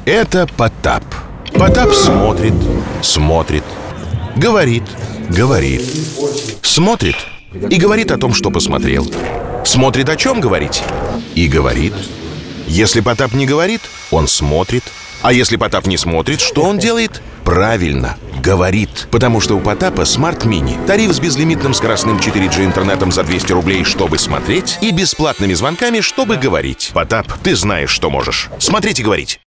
Это Потап. Потап смотрит, смотрит, говорит, говорит, смотрит и говорит о том, что посмотрел. Смотрит, о чем говорить, и говорит. Если Потап не говорит, он смотрит. А если Потап не смотрит, что он делает? Правильно, говорит. Потому что у Потапа Smart Mini. Тариф с безлимитным скоростным 4G интернетом за 200 рублей, чтобы смотреть, и бесплатными звонками, чтобы говорить. Потап, ты знаешь, что можешь. Смотреть и говорить.